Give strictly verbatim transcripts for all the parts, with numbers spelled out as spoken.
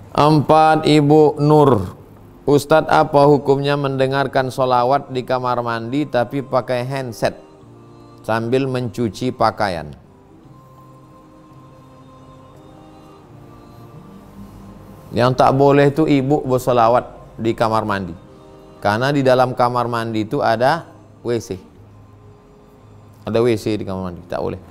Empat, Ibu Nur. Ustadz, apa hukumnya mendengarkan sholawat di kamar mandi tapi pakai handset sambil mencuci pakaian? Yang tak boleh itu ibu bersolawat di kamar mandi, karena di dalam kamar mandi itu ada W C. Ada W C di kamar mandi, tak boleh.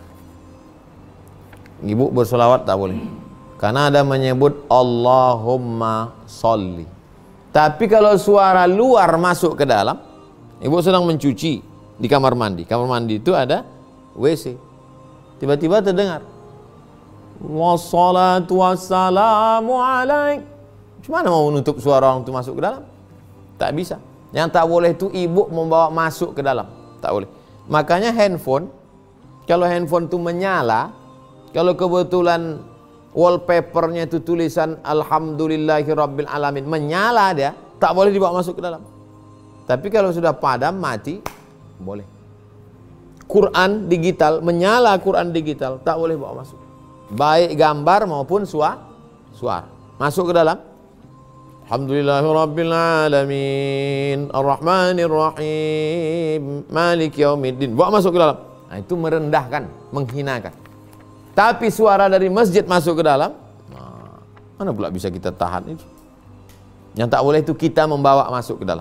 Ibu bersolawat tak boleh, karena ada menyebut Allahumma sholli. Tapi kalau suara luar masuk ke dalam, ibu sedang mencuci di kamar mandi, kamar mandi itu ada W C, tiba-tiba terdengar wassalatu wassalamu alaik. Gimana mau menutup suara orang itu masuk ke dalam? Tak bisa. Yang tak boleh itu ibu membawa masuk ke dalam, tak boleh. Makanya handphone, kalau handphone itu menyala, kalau kebetulan wallpapernya itu tulisan Alhamdulillahirabbil alamin, menyala dia, tak boleh dibawa masuk ke dalam. Tapi kalau sudah padam, mati, boleh. Quran digital, menyala Quran digital, tak boleh bawa masuk. Baik gambar maupun suara, suara masuk ke dalam. Alhamdulillahirabbil alamin, arrahmanir rahim, maliki yaumiddin, bawa masuk ke dalam. Nah, itu merendahkan, menghinakan. Tapi suara dari masjid masuk ke dalam, nah, mana pula bisa kita tahan itu? Yang tak boleh itu kita membawa masuk ke dalam.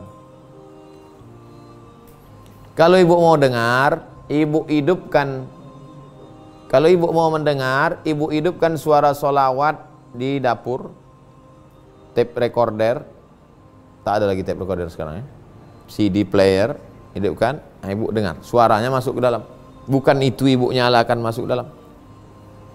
Kalau ibu mau dengar, ibu hidupkan. Kalau ibu mau mendengar, ibu hidupkan suara solawat di dapur, tape recorder. Tak ada lagi tape recorder sekarang ya. C D player, hidupkan, nah, ibu dengar. Suaranya masuk ke dalam. Bukan itu ibu nyalakan masuk ke dalam.